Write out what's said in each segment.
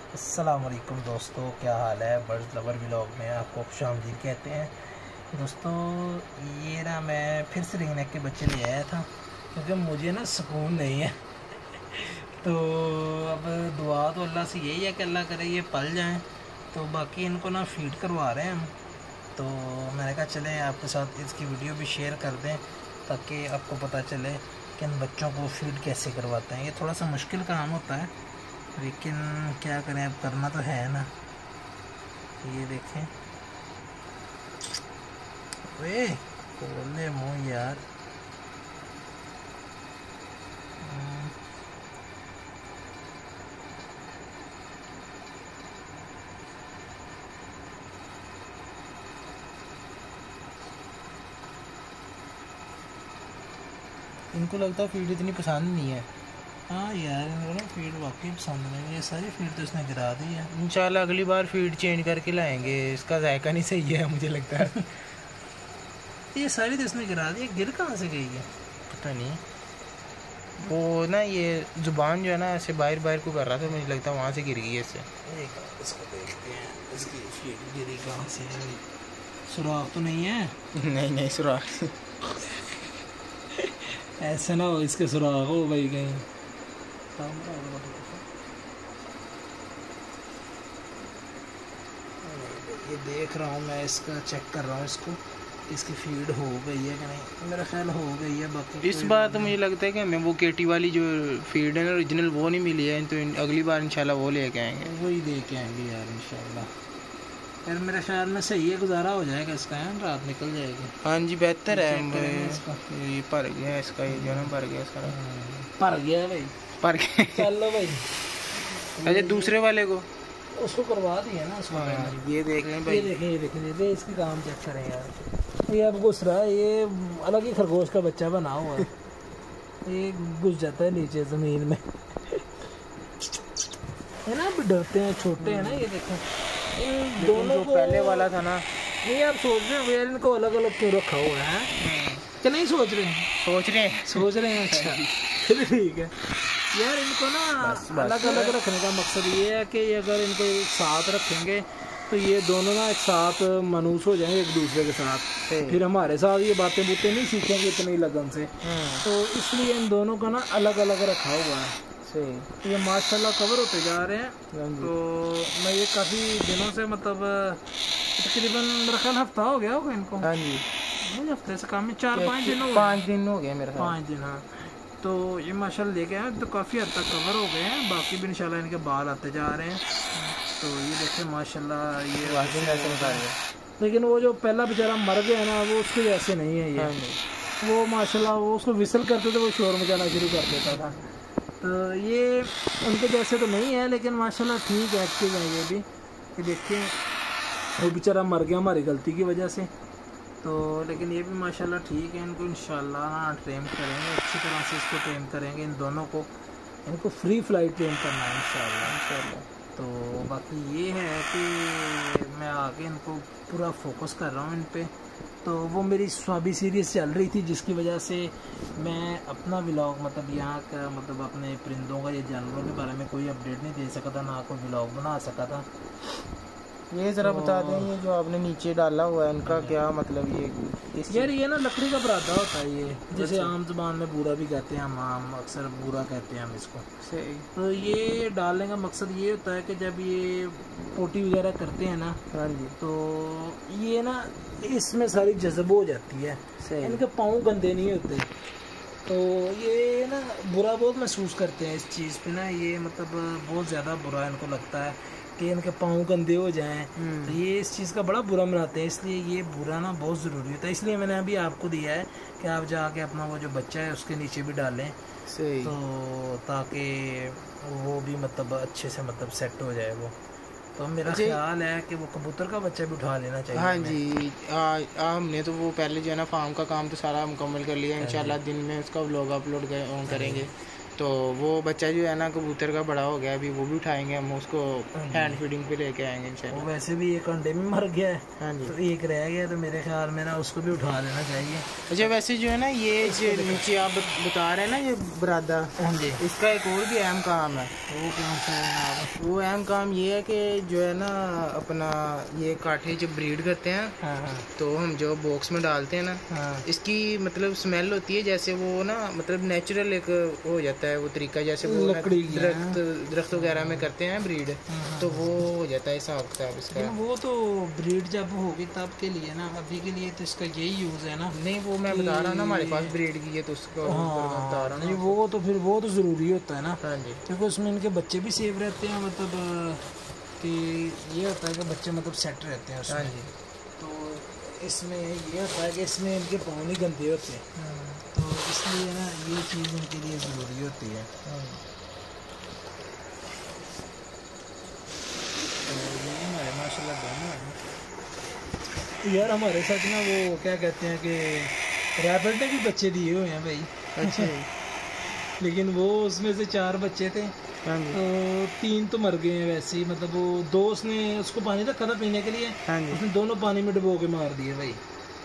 अस्सलाम वालेकुम दोस्तों, क्या हाल है। बर्ड्स लवर व्लॉग में आपको खुशामदीद कहते हैं। दोस्तों ये ना मैं फिर से रिंग नेक के बच्चे ले आया था क्योंकि मुझे ना सुकून नहीं है। तो अब दुआ तो अल्लाह से यही है कि अल्लाह करे ये पल जाएं। तो बाकी इनको ना फीड करवा रहे हैं हम। तो मैंने कहा चले आपके साथ इसकी वीडियो भी शेयर कर दें ताकि आपको पता चले कि इन बच्चों को फीड कैसे करवाते हैं। ये थोड़ा सा मुश्किल काम होता है लेकिन क्या करें, अब करना तो है ना। ये देखें, वे खोले मुँह यार। इनको लगता है फीड इतनी पसंद नहीं है। हाँ यार, इनको ना फीड वाकई पसंद नहीं है। ये सारी फीड तो इसने गिरा दी है। इंशाल्लाह अगली बार फीड चेंज करके लाएंगे, इसका जायका नहीं सही है मुझे लगता है। ये सारी तो इसने गिरा दी है। गिर कहाँ से गई है पता नहीं। वो ना ये जुबान जो है ना ऐसे बाहर बाहर को कर रहा था, मुझे लगता है वहाँ से गिर गई है इससे। इसको देखते हैं इसकी फीड गिरी कहाँ से है। सुराख तो नहीं है? नहीं सुराख। ऐसे ना हो इसके सुराख हो भाई कहीं। ये देख रहा हूँ मैं, इसका चेक कर रहा हूँ इसको, इसकी फीड हो गई है कि नहीं। मेरा ख्याल हो गई है। बाकी इस बार तो मुझे लगता है कि हमें वो केटी वाली जो फीड है ना ओरिजिनल वो नहीं मिली है, तो अगली बार इंशाल्लाह वो लेके आएंगे। वही लेके आएंगे यार इंशाल्लाह। यार मेरे ख्याल में सही है, गुजारा हो जाएगा इसका है, रात निकल जाएगी। हाँ जी बेहतर है। ये भर गया इसका, ये जो है ना भर गया सारा। भर गया है भाई, भर गया। चलो भाई अच्छा दूसरे वाले को उसको करवा दिया ना उसको। ये देख लें भाई, ये देखें इसके काम चेक करें यार। ये अब घुस रहा है, ये अलग ही खरगोश का बच्चा बना हुआ है। ये घुस जाता है नीचे ज़मीन में है ना। अब डरते हैं, छोटे हैं ना। ये देखें दोनों को पहले वाला था ना। ये आप सोच रहे हो यार इनको अलग अलग क्यों रखा हुआ है कि नहीं? सोच रहे हैं। अच्छा ठीक है यार। इनको ना अलग अलग रखने का मकसद ये है कि अगर इनको एक साथ रखेंगे तो ये दोनों ना एक साथ मनूस हो जाएंगे एक दूसरे के साथ। फिर हमारे साथ ये बातें नहीं सीखेंगे इतनी लगन से। तो इसलिए इन दोनों का ना अलग अलग रखा हुआ है। सही। ये माशाल्लाह कवर होते जा रहे हैं। तो मैं ये काफ़ी दिनों से मतलब तकरीबन मेरा ख्याल हफ्ता हो गया होगा इनको। हाँ जी, मुझे हफ्ते से कम 4-5 दिन हो गए। 5 दिन हो गए मेरे ख्याल। 5 दिन हाँ। तो ये माशाल्लाह लेके आए तो काफ़ी हद तक कवर हो गए हैं। बाकी भी इंशाल्लाह इनके बाल आते जा रहे हैं। तो ये देखें माशाल्लाह ये ऐसे बता रहे हैं। लेकिन वो जो पहला बेचारा मर गया ना, वो उसके जैसे नहीं है ये। वो माशाल्लाह वो उसको विसल करते थे, वो शोर मचाना शुरू कर देता था। तो ये उनके जैसे तो नहीं है लेकिन माशाल्लाह ठीक है, एक्टिव है ये भी। ये देखिए वो बेचारा मर गया हमारी गलती की वजह से। तो लेकिन ये भी माशाल्लाह ठीक है। इनको इंशाल्लाह ट्रेन करेंगे, अच्छी तरह से इसको ट्रेन करेंगे। इन दोनों को इनको फ्री फ्लाइट ट्रेन करना है इंशाल्लाह। तो बाकी ये है कि मैं आगे इनको पूरा फोकस कर रहा हूँ इन पे। तो वो मेरी स्वाबी सीरीज़ चल रही थी जिसकी वजह से मैं अपना व्लॉग मतलब यहाँ का मतलब अपने परिंदों का या जानवरों के बारे में कोई अपडेट नहीं दे सका था, ना कोई व्लॉग बना सका था। ये ज़रा बता दें ये जो आपने नीचे डाला हुआ है इनका क्या मतलब? ये यार ये ना लकड़ी का पराठा होता है ये, जैसे आम जुबान में बूरा भी कहते हैं हम अक्सर बूरा कहते हैं हम इसको। सही। तो ये डालने का मकसद ये होता है कि जब ये पोटी वगैरह करते हैं ना, हाँ जी, तो ये ना इसमें सारी जज़ब हो जाती है। सही। इनके पाँव गंदे नहीं होते। तो ये ना बुरा बहुत महसूस करते हैं इस चीज़ पे ना। ये मतलब बहुत ज़्यादा बुरा इनको लगता है कि इनके पाँव गंदे हो जाएं। तो ये इस चीज़ का बड़ा बुरा मनाते हैं। इसलिए ये बुरा ना बहुत ज़रूरी होता है। इसलिए मैंने अभी आपको दिया है कि आप जाके अपना वो जो बच्चा है उसके नीचे भी डालें। सही। तो ताकि वो भी मतलब अच्छे से मतलब सेट हो जाए वो। तो मेरा ख्याल है कि वो कबूतर का बच्चा भी उठा लेना चाहिए। हाँ जी, हमने तो वो पहले जो है ना फार्म का काम तो सारा मुकम्मल कर लिया। इंशाल्लाह दिन में उसका व्लॉग अपलोड करेंगे। तो वो बच्चा जो है ना कबूतर का बड़ा हो गया, अभी वो भी उठाएंगे हम, उसको हैंड फीडिंग पे लेके आएंगे इंशाल्लाह। वो वैसे भी एक अंडे में मर गया है। हाँ जी। तो एक रह गया, तो मेरे ख्याल में ना उसको भी उठा लेना चाहिए। अच्छा वैसे जो है ना ये जो नीचे आप बता रहे हैं ना ये बरादा, हाँ जी, इसका एक और भी अहम काम है। वो कौन सा है जनाब? वो अहम काम ये है कि जो है ना अपना ये काठे जब ब्रीड करते हैं हाँ तो हम जो बॉक्स में डालते हैं ना, हाँ इसकी मतलब स्मेल होती है जैसे वो ना मतलब नेचुरल एक हो जाता है वो तरीका, जैसे वो लकड़ी की दरख्त वगैरह में करते हैं ब्रीड, तो वो हो जाता है हिसाब किताब इसका। वो तो ब्रीड जब होगी तब के लिए ना, अभी के लिए तो इसका यही यूज़ है ना। नहीं वो मैं बता रहा हूँ ना हमारे पास ब्रीड की है तो उसको बता रहा हूँ। नहीं वो तो फिर वो तो ज़रूरी होता है ना, हाँ जी, क्योंकि उसमें इनके बच्चे भी सेफ रहते हैं, मतलब कि ये होता है कि बच्चे मतलब सेट रहते हैं उसमें। हाँ जी। तो इसमें ये होता है कि इसमें इनके पाँव नहीं गंदे होते, तो इसलिए ना ये चीज़ इनके लिए ज़रूरी होती है। हमारे माशाल्लाह दोनों हैं यार। हमारे साथ ना वो क्या कहते हैं कि रैबिट ने भी बच्चे दिए हुए हैं भाई। अच्छा लेकिन वो उसमें से 4 बच्चे थे, हाँ जी, तो 3 तो मर गए हैं वैसे ही, मतलब वो 2 उसने उसको पानी रखा था पीने के लिए, हाँ जी। उसने दोनों पानी में डुबो के मार दिए भाई,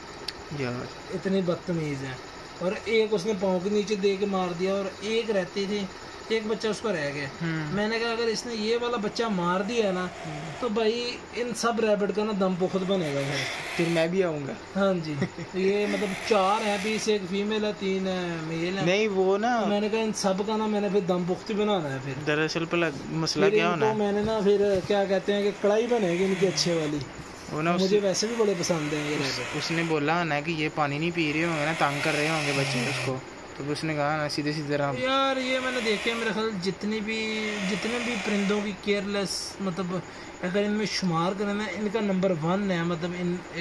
यार इतने बदतमीज़ हैं। और एक उसने पाँव के नीचे दे के मार दिया, और एक रहते थे, एक बच्चा उसका रह गया। मैंने कहा अगर इसने ये वाला बच्चा मार दिया ना तो भाई इन सब रैबिट का ना दम पुख्त बनेगा फिर मैं भी आऊँगा। हाँ जी। तो ये मतलब 4 हैं बीस, एक फीमेल है, 3 मेल है। नहीं वो ना तो मैंने कहा इन सब का ना मैंने फिर दम पुख्त बनाना है। फिर दरअसल मसला क्या होना तो है, मैंने ना फिर क्या कहते हैं कि कढ़ाई बनेगी इनकी अच्छे वाली, वो ना मुझे वैसे भी बड़े पसंद हैं ये रैबिट। उसने बोला ना कि ये पानी नहीं पी रहे होंगे ना, तंग कर रहे होंगे बच्चे उसको, तो उसने कहा ना सीधे सीधे रहा। यार ये मैंने देखे मेरे ख्याल जितने भी परिंदों की केयरलेस, मतलब अगर इनमें शुमार करें ना, इनका नंबर 1 है, मतलब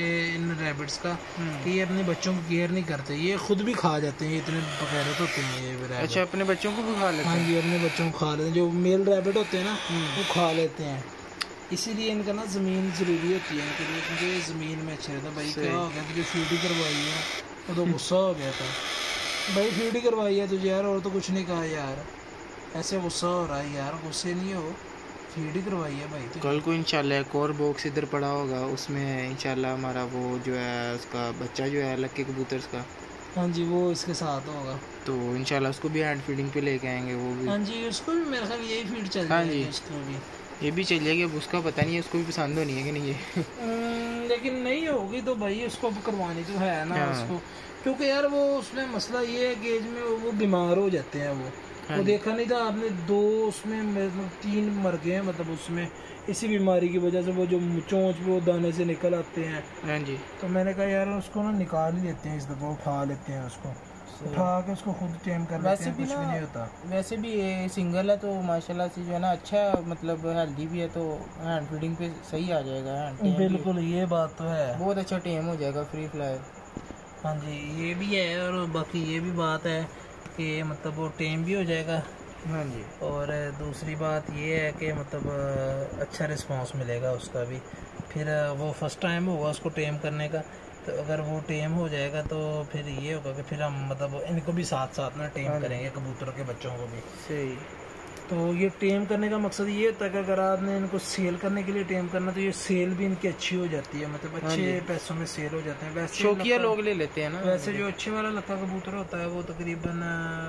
इन रैबिट्स का, कि ये अपने बच्चों को केयर नहीं करते, ये खुद भी खा जाते हैं, ये इतने बगैरत होते हैं ये रैबिट। अच्छा अपने बच्चों को भी खा लेते हैं? हाँ जी, अपने बच्चों को खा लेते हैं, जो मेल रैबिट होते हैं ना वो खा लेते हैं। इसीलिए इनका ना ज़मीन ज़रूरी होती है इनके लिए, क्योंकि ज़मीन में अच्छे रहता है। भाई क्या हो गया तुझे फीड ही करवाई है, वो तो गुस्सा हो गया था भाई, फीड ही करवाई है तुझे यार, और तो कुछ नहीं कहा यार, ऐसे गुस्सा हो रहा है यार, गुस्से नहीं हो, फीड ही करवाई है भाई तुझे। कल को इंशाल्लाह एक और बॉक्स इधर पड़ा होगा, उसमें इंशाल्लाह हमारा वो जो है उसका बच्चा जो है लक्की कबूतर का, हाँ जी, वो इसके साथ होगा, तो इंशाल्लाह उसको भी हैंड फीडिंग पे लेके आएंगे वो भी। हाँ जी, उसको भी मेरे ख्याल यही फीड चल हाँ जाएगी जी, उसको भी, ये भी चल जाएगी। अब उसका पता नहीं है उसको भी पसंद होनी है कि नहीं है। लेकिन नहीं होगी तो भाई उसको अब करवानी तो है ना उसको, क्योंकि यार वो उसमें मसला ये है कि एज में वो बीमार हो जाते हैं। वो देखा नहीं था आपने, 2 उसमें मतलब 3 मर गए हैं, मतलब उसमें इसी बीमारी की वजह से, वो जो चोंच पे वो दाने से निकल आते हैं। हाँ जी, तो मैंने कहा यार उसको ना निकाल ही लेते हैं इस दफ़ा, उठा लेते हैं उसको, उठा के उसको खुद टेम कर लेते हैं, कुछ भी नहीं होता। वैसे भी ये सिंगल है तो माशाल्लाह से जो है ना अच्छा, मतलब हेल्दी भी है, तो हैंड फीडिंग पे सही आ जाएगा। बिल्कुल ये बात तो है, बहुत अच्छा टेम हो जाएगा फ्री फ्लाई। हाँ जी ये भी है, और बाकी ये भी बात है कि मतलब वो टेम भी हो जाएगा। हाँ जी, और दूसरी बात ये है कि मतलब अच्छा रिस्पांस मिलेगा उसका भी, फिर वो फर्स्ट टाइम होगा उसको टेम करने का, तो अगर वो टेम हो जाएगा तो फिर ये होगा कि फिर हम मतलब इनको भी साथ साथ में टेम करेंगे, कबूतरों के बच्चों को भी। सही। तो ये टेम करने का मकसद ये होता है कि अगर आपने इनको सेल करने के लिए टेम करना, तो ये सेल भी इनकी अच्छी हो जाती है, मतलब अच्छे पैसों में सेल हो जाते हैं। वैसे शौकिया लोग ले लेते हैं ना, वैसे जो अच्छे वाला लक्का कबूतर होता है वो तकरीबन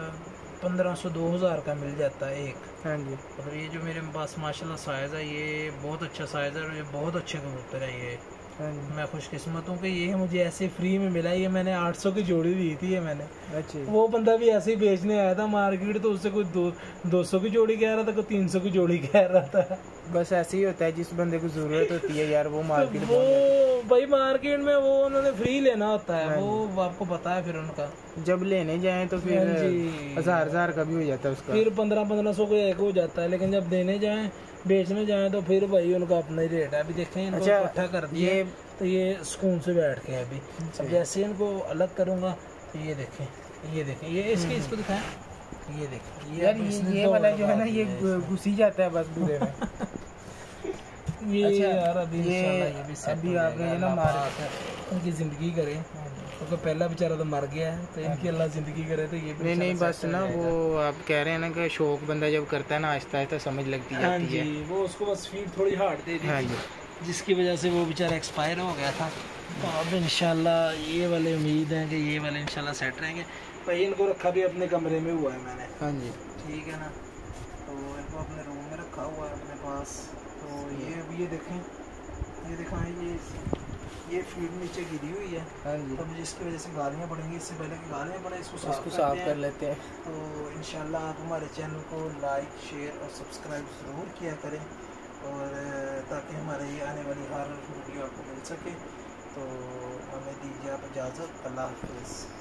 1500-2000 का मिल जाता है एक। हाँ जी, मतलब ये जो मेरे पास माशाल्लाह साइज़ है, ये बहुत अच्छा साइज़ है, और ये बहुत अच्छे कबूतर है ये। मैं खुशकिस्मत हूँ कि ये मुझे ऐसे फ्री में मिला। ये मैंने 800 की जोड़ी दी थी ये मैंने। अच्छा, वो बंदा भी ऐसे ही बेचने आया था मार्केट, तो उससे कोई 200 की जोड़ी कह रहा था, कोई 300 की जोड़ी कह रहा था। बस ऐसे ही होता है, जिस बंदे को जरूरत होती है यार वो मार्केट वो भाई मार्केट में वो उन्होंने फ्री लेना होता है, वो आपको पता है। फिर उनका जब लेने जाए तो फिर 1000 का भी हो जाता है उसका, फिर 1500 का एक हो जाता है, लेकिन जब देने जाए बेचने जाए तो फिर भाई उनका अपना ही रेट है। अभी देखें इनको इकट्ठा कर दिए तो ये सुकून से बैठ के अभी, अब जैसे इनको अलग करूँगा तो ये देखें ये इसके इसको दिखाएं, ये देखें यार ये वाला जो है ना ये घुस ही जाता है बस बुरे में। ये यार अभी ये भी अभी आप ये ना मार उनकी ज़िंदगी करें। क्योंकि पहला बेचारा तो मर गया है, तो इनकी अल्लाह ज़िंदगी करे तो ये भी नहीं बस ना वो आप कह रहे हैं ना कि शौक बंदा जब करता है ना आहिस्ता आहिस्ता समझ लगती जाती है। वो उसको बस फीड थोड़ी हार्ड दे दी। हाँ जी, जिसकी वजह से वो बेचारा एक्सपायर हो गया था। तो अब इंशाल्लाह ये वाले उम्मीद है कि ये वाले इंशाल्लाह सेट रहेंगे। भाई इनको रखा भी अपने कमरे में हुआ है मैंने। हाँ जी, ठीक है ना, तो इनको अपने रूम में रखा हुआ है अपने पास। तो ये देखें, ये दिखाएं, ये फीड नीचे गिरी हुई है। हाँ जी, तो जिसकी वजह से गालियाँ पड़ेंगी, इससे पहले कि गालियाँ पड़े इसको साफ कर लेते हैं। तो इंशाल्लाह आप हमारे चैनल को लाइक, शेयर और सब्सक्राइब ज़रूर किया करें, और ताकि हमारे ये आने वाली हर वीडियो आपको मिल सके। तो हमें दीजिए आप इजाज़त। अल्लाह हाफ़िज़।